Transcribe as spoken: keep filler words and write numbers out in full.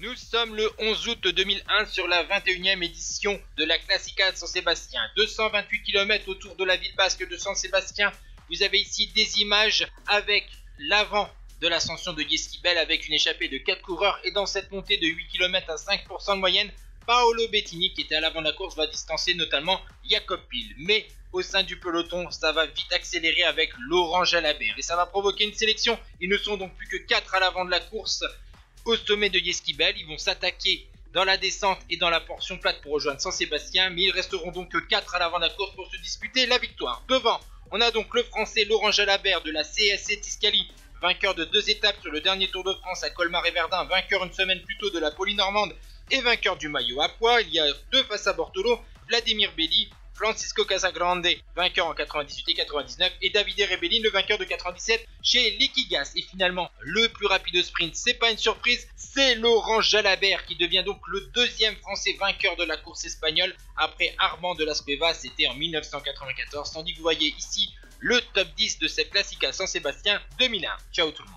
Nous sommes le onze août deux mille un sur la vingt et unième édition de la Classica de San Sébastien. deux cent vingt-huit kilomètres autour de la ville basque de San Sébastien. Vous avez ici des images avec l'avant de l'ascension de Yesquibel avec une échappée de quatre coureurs. Et dans cette montée de huit kilomètres à cinq pour cent de moyenne, Paolo Bettini, qui était à l'avant de la course, va distancer notamment Jakob Piel. Mais au sein du peloton, ça va vite accélérer avec Laurent Jalabert. Et ça va provoquer une sélection. Ils ne sont donc plus que quatre à l'avant de la course. Au sommet de Yesquibel, ils vont s'attaquer dans la descente et dans la portion plate pour rejoindre San Sébastien, mais ils resteront donc que quatre à l'avant de la course pour se disputer la victoire. Devant, on a donc le français Laurent Jalabert de la C S C Tiscali, vainqueur de deux étapes sur le dernier Tour de France à Colmar et Verdun, vainqueur une semaine plus tôt de la Poly-Normande et vainqueur du maillot à poids. Il y a deux face à Bortolo, Vladimir Belli, Francisco Casagrande, vainqueur en quatre-vingt-dix-huit et quatre-vingt-dix-neuf, et Davide Rebellin, le vainqueur de quatre-vingt-dix-sept chez Liquigas. Et finalement, le plus rapide sprint, c'est pas une surprise, c'est Laurent Jalabert qui devient donc le deuxième français vainqueur de la course espagnole après Armand de Las Cuevas, c'était en mille neuf cent quatre-vingt-quatorze. Tandis que vous voyez ici le top dix de cette Classica San Sébastien deux mille un. Ciao tout le monde.